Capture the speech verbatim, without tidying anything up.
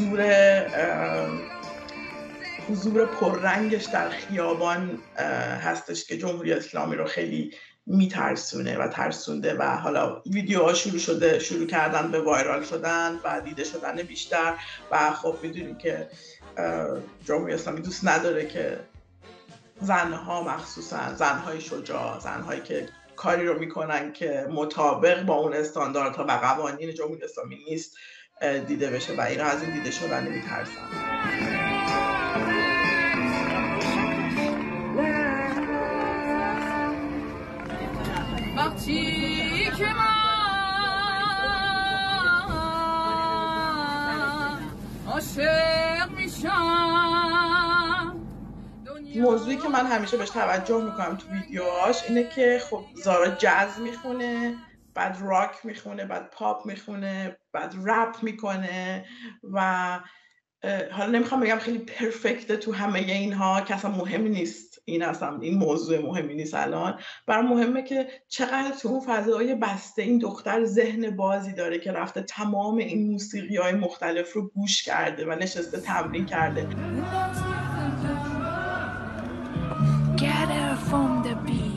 حضور حضور پررنگش در خیابان هستش که جمهوری اسلامی رو خیلی میترسونه و ترسونده و حالا ویدیوها شروع شده شروع کردن به وایرال شدن و دیده شدن بیشتر و خب میدونیم که جمهوری اسلامی دوست نداره که زنها مخصوصا زنهای شجاع، زنهایی که کاری رو میکنن که مطابق با اون استانداردها و قوانین جمهوری اسلامی نیست دیده بشه و اینا از این دیده شدن میترسن. وقتی که من عاشق میشم، موضوعی که من همیشه بهش توجه میکنم تو ویدیوهاش اینه که خب زارا جاز میخونه، بعد راک میخونه، بعد پاپ میخونه، بعد رپ میکنه و حالا نمیخوام بگم خیلی پرفکته تو همه اینها که اصلا مهم نیست، این اصلا این موضوع مهمی نیست الان. برام مهمه که چقدر تو اون فضای بسته این دختر ذهن بازی داره که رفته تمام این موسیقی های مختلف رو گوش کرده و نشسته تمرین کرده. Get her from the beat.